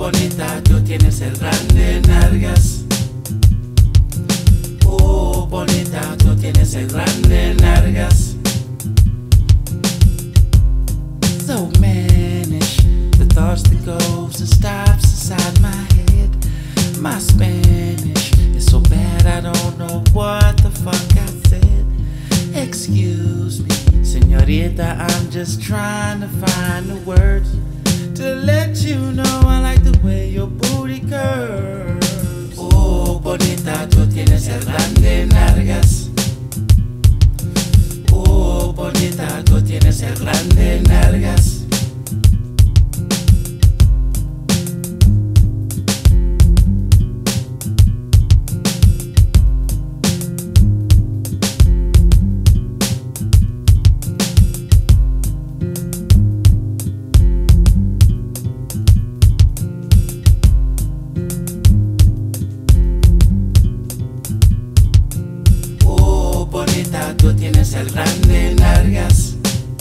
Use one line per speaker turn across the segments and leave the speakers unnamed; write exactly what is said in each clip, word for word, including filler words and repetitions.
bonita, tú tienes el grande nalgas. Oh, bonita, tú tienes el grande nalgas. So mannish, the thoughts that goes and stops inside my head. My Spanish is so bad I don't know what the fuck I said. Excuse me, señorita, I'm just trying to find the words to let you know I like the way your booty curves. Oh, bonita, tú tienes el grande nalgas. Oh, bonita, tú tienes el grande nalgas. Tú tienes el grande nalgas.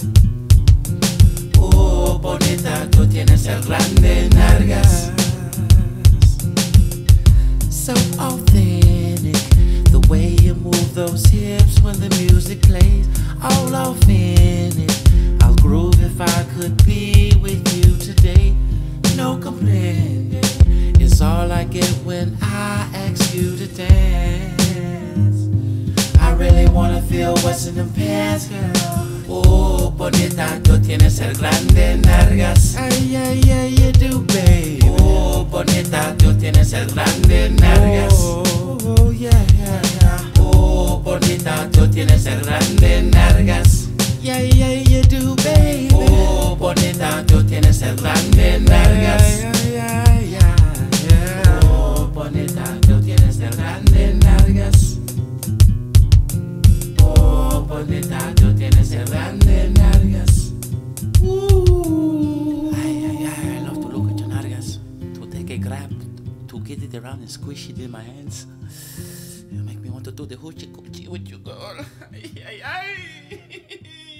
Oh, bonita, tú tienes el grande nalgas. So authentic, the way you move those hips when the music plays. All off in it, I'll groove if I could be with you today. No complaining, it's all I get when I ask you to dance. I really wanna feel what's in them pants, girl. Oh, bonita, tú tienes el grande nalgas. Ay, ay, ay, you do, baby. Oh, bonita, tú tienes el grande nalgas. Oh, oh, yeah, yeah, yeah. Oh, bonita, tú tienes el grande nalgas. Yeah, yeah, you do, baby. Oh, bonita, tú tienes el grande nalgas. Yeah, yeah, yeah, yeah. Oh, bonita, tú tienes el grande nalgas. Oh, bonita, tú tienes el grande nalgas. Ooh. Ay, ay, ay, I love to look at your nalgas. To take a grab, to get it around and squish it in my hands. You make me want to do the hoochie coochie with you, girl. Ay, ay, ay.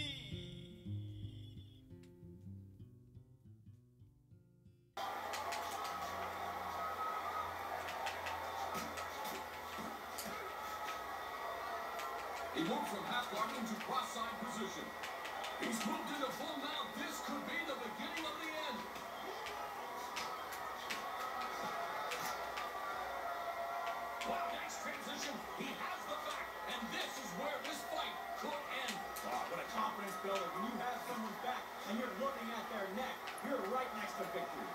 He moved from half guard into cross-side position. He's moved into full mount. This could be the beginning of the end. Wow, nice transition. He has the back, and this is where this fight could end. Oh, what a confidence builder. When you have someone's back and you're looking at their neck, you're right next to victory.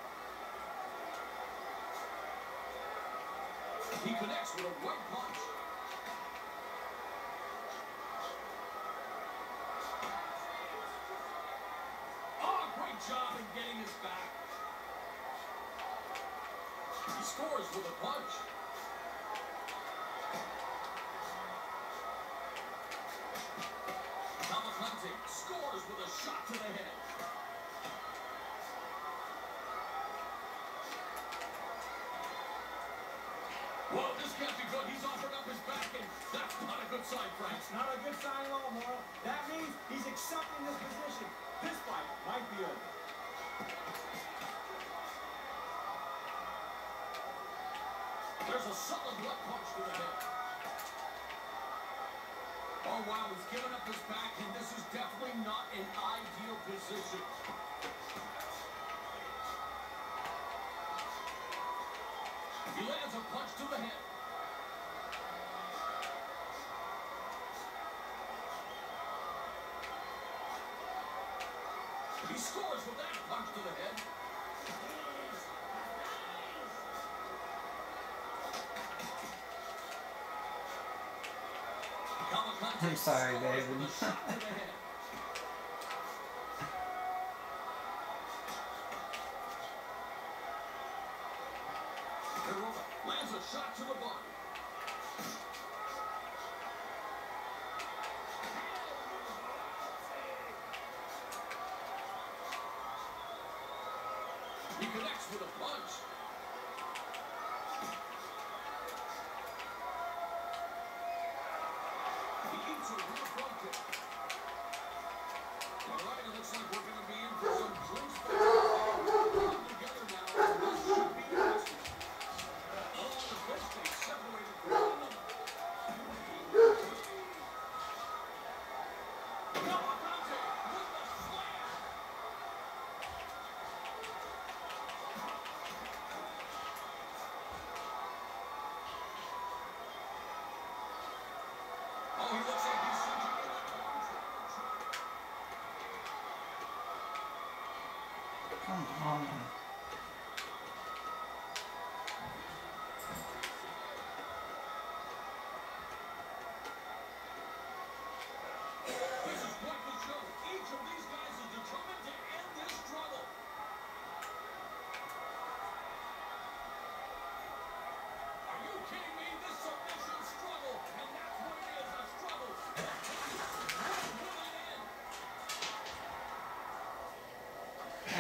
He connects with a right punch. Job in getting his back. He scores with a punch. Cavalcante scores with a shot to the head. Whoa, this can't be good. He's offered up his back, and that's not a good sign, Frank.
It's not a good sign at all, Mauro. That means he's accepting this position. This fight might be over.
There's a solid left punch to the head. Oh, wow, he's given up his back, and this is definitely not an ideal position. He lands a punch to the head. He scores with that punch to the head.
I'm sorry, David.
Lands a shot to the body. He connects with a punch. He eats a real front kick. All right, it looks like we're going to be in for some close battles. Come together now. This should be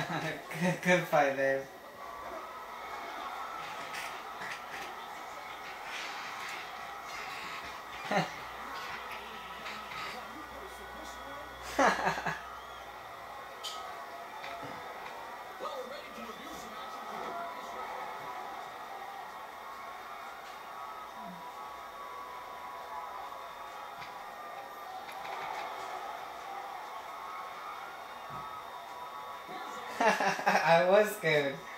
good, good fight, Dave.
Well, we're ready to review some action from the previous round.
I was scared.